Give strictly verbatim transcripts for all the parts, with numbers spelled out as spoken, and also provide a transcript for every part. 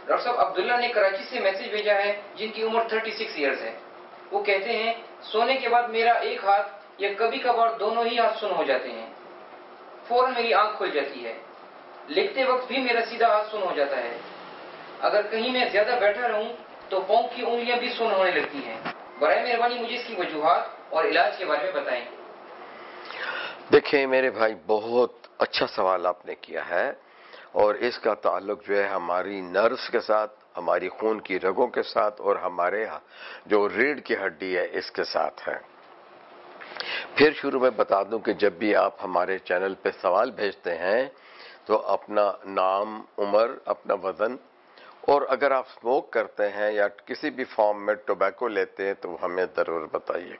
Doctor صاحب عبداللہ نے کراچی سے میسج بھیجا ہے جن کی عمر تھرٹی سکس ایئرز ہے. وہ کہتے ہیں سونے کے بعد میرا ایک ہاتھ یا کبھی کبھار دونوں ہی ہاتھ سن ہو جاتے ہیں. فوراً میری آنکھ کھل جاتی ہے. لکھتے وقت بھی میرا سیدھا ہاتھ سن ہو جاتا ہے. اگر کہیں میں زیادہ بیٹھا رہوں تو پاؤں کی انگلیاں بھی سن ہونے لگتی ہیں. برائے مہربانی مجھے اس کی وجوہات اور علاج کے بارے میں بتائیں. دیکھیں میرے بھائی، بہت اچھا سوال آپ نے کیا ہے، اور اس کا تعلق جو ہے ہماری نروس کے ساتھ، ہماری خون کی رگوں کے ساتھ، اور ہمارے جو ریڑھ کی ہڈی ہے اس کے ساتھ ہے. پھر شروع میں بتا دوں کہ جب بھی آپ ہمارے چینل پہ سوال بھیجتے ہیں تو اپنا نام، عمر، اپنا وزن، اور اگر آپ سموک کرتے ہیں یا کسی بھی فارم میں ٹوبیکو لیتے ہیں تو ہمیں ضرور بتائیے.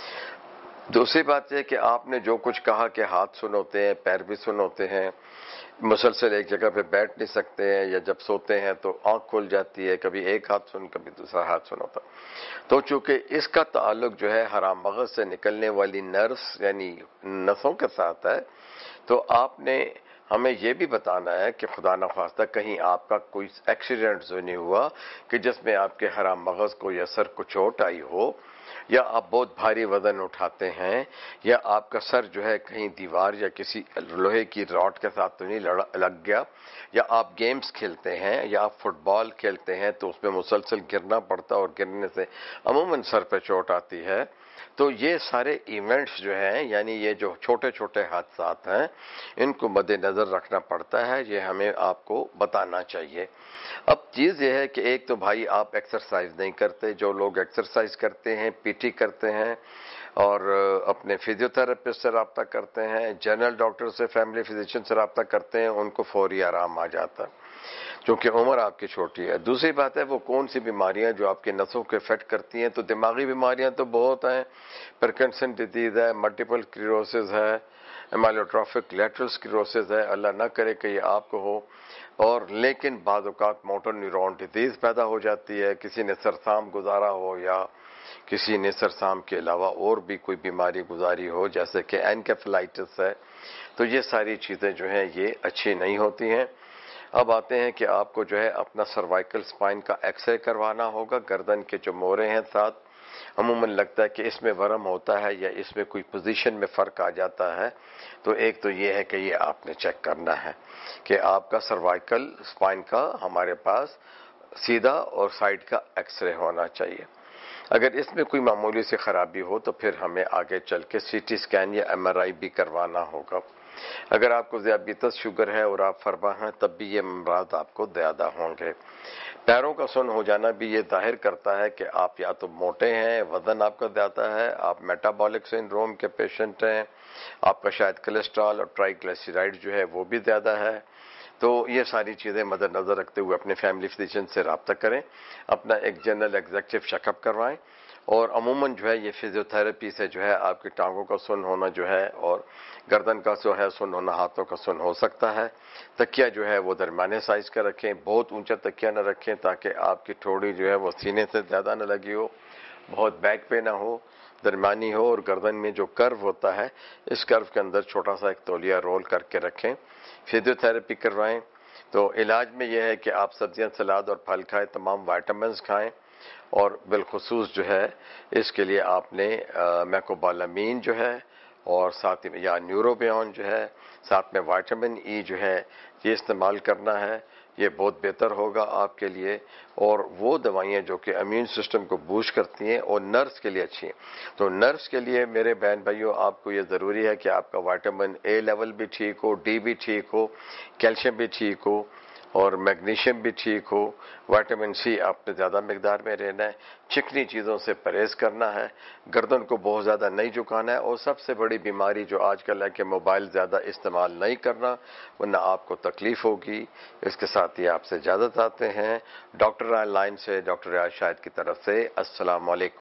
دوسری بات یہ کہ آپ نے جو کچھ کہا کہ ہاتھ سن ہوتے ہیں، پیر بھی سن ہوتے ہیں، مسلسل ایک جگہ پہ بیٹھ نہیں سکتے ہیں، یا جب سوتے ہیں تو آنکھ کھل جاتی ہے، کبھی ایک ہاتھ سن کبھی دوسرا ہاتھ سن ہوتا. تو چونکہ اس کا تعلق جو ہے حرام مغز سے نکلنے والی نرس یعنی نسوں کے ساتھ ہے، تو آپ نے ہمیں یہ بھی بتانا ہے کہ خدا نخواستہ کہیں آپ کا کوئی ایکسیڈنٹ تو نہیں ہوا کہ جس میں آپ کے حرام مغز کو یا سر کو چوٹ آئی ہو، یا آپ بہت بھاری وزن اٹھاتے ہیں، یا آپ کا سر جو ہے کہیں دیوار یا کسی لوہے کی راڈ کے ساتھ تو نہیں لگ گیا، یا آپ گیمز کھیلتے ہیں یا آپ فٹ بال کھیلتے ہیں تو اس میں مسلسل گرنا پڑتا اور گرنے سے عموماً سر پہ چوٹ آتی ہے. تو یہ سارے ایونٹس جو ہیں، یعنی یہ جو چھوٹے چھوٹے حادثات ہیں، ان کو مد نظر رکھنا پڑتا ہے. یہ ہمیں آپ کو بتانا چاہیے. اب چیز یہ ہے کہ ایک تو بھائی آپ ایکسرسائز نہیں کرتے. جو لوگ ایکسرسائز کرتے ہیں، پی ٹی کرتے ہیں، اور اپنے فزیو تھراپسٹ سے رابطہ کرتے ہیں، جنرل ڈاکٹر سے، فیملی فزیشین سے رابطہ کرتے ہیں، ان کو فوری آرام آ جاتا ہے کیونکہ عمر آپ کی چھوٹی ہے. دوسری بات ہے وہ کون سی بیماریاں جو آپ کے نسوں کو افیکٹ کرتی ہیں. تو دماغی بیماریاں تو بہت ہیں. پارکنسن ڈیزیز ہے، ملٹیپل اسکلیروسس ہے، امائلوٹروفک لیٹرل اسکلیروسس ہے، اللہ نہ کرے کہ یہ آپ کو ہو. اور لیکن بعض اوقات موٹر نیورون ڈیزیز پیدا ہو جاتی ہے، کسی نے سرسام گزارا ہو یا کسی نے سرسام کے علاوہ اور بھی کوئی بیماری گزاری ہو جیسے کہ اینکیفلائٹس ہے. تو یہ ساری چیزیں جو ہیں یہ اچھی نہیں ہوتی ہیں. اب آتے ہیں کہ آپ کو جو ہے اپنا سروائیکل سپائن کا ایکس رے کروانا ہوگا. گردن کے جو موڑے ہیں ساتھ، عموماً لگتا ہے کہ اس میں ورم ہوتا ہے یا اس میں کوئی پوزیشن میں فرق آ جاتا ہے. تو ایک تو یہ ہے کہ یہ آپ نے چیک کرنا ہے کہ آپ کا سروائیکل سپائن کا ہمارے پاس سیدھا اور سائڈ کا ایکس رے ہونا چاہیے. اگر اس میں کوئی معمولی سی خرابی ہو تو پھر ہمیں آگے چل کے سی ٹی اسکین یا ایم آر آئی بھی کروانا ہوگا. اگر آپ کو ذیابیطس شوگر ہے اور آپ فربا ہیں تب بھی یہ امراض آپ کو زیادہ ہوں گے. پیروں کا سن ہو جانا بھی یہ ظاہر کرتا ہے کہ آپ یا تو موٹے ہیں، وزن آپ کا زیادہ ہے، آپ میٹابولک سنڈروم کے پیشنٹ ہیں، آپ کا شاید کولیسٹرول اور ٹرائی گلیسیرائڈ جو ہے وہ بھی زیادہ ہے. تو یہ ساری چیزیں مد نظر رکھتے ہوئے اپنے فیملی فزیشین سے رابطہ کریں، اپنا ایک جنرل ایگزیکٹو چیک اپ کروائیں. اور عموماً جو ہے یہ فزیو تھراپی سے جو ہے آپ کی ٹانگوں کا سن ہونا جو ہے اور گردن کا جو ہے سن ہونا، ہاتھوں کا سن ہو سکتا ہے. تکیہ جو ہے وہ درمیانے سائز کا رکھیں، بہت اونچا تکیہ نہ رکھیں تاکہ آپ کی ٹھوڑی جو ہے وہ سینے سے زیادہ نہ لگی ہو، بہت بیک پہ نہ ہو، درمیانی ہو. اور گردن میں جو کرو ہوتا ہے اس کرو کے اندر چھوٹا سا ایک تولیہ رول کر کے رکھیں. فزیو تھراپی کروائیں. تو علاج میں یہ ہے کہ آپ سبزیاں، سلاد اور پھل کھائیں، تمام وائٹامنز کھائیں، اور بالخصوص جو ہے اس کے لیے آپ نے میکوبالامین جو ہے اور ساتھ یا نیوروبیون جو ہے، ساتھ میں وائٹامن ای جو ہے یہ استعمال کرنا ہے. یہ بہت بہتر ہوگا آپ کے لیے. اور وہ دوائیاں جو کہ امیون سسٹم کو بوسٹ کرتی ہیں اور نرس کے لیے اچھی ہیں. تو نرس کے لیے میرے بہن بھائیوں آپ کو یہ ضروری ہے کہ آپ کا وائٹامن اے لیول بھی ٹھیک ہو، ڈی بھی ٹھیک ہو، کیلشیم بھی ٹھیک ہو، اور میگنیشیم بھی ٹھیک ہو. وائٹامن سی آپ نے زیادہ مقدار میں رہنا ہے. چکنی چیزوں سے پرہیز کرنا ہے. گردن کو بہت زیادہ نہیں جھکانا ہے. اور سب سے بڑی بیماری جو آج کل ہے کہ موبائل زیادہ استعمال نہیں کرنا ورنہ آپ کو تکلیف ہوگی. اس کے ساتھ ہی آپ سے اجازت آتے ہیں ڈاکٹر آن لائن سے، ڈاکٹر ریاض شاہد کی طرف سے. السلام علیکم.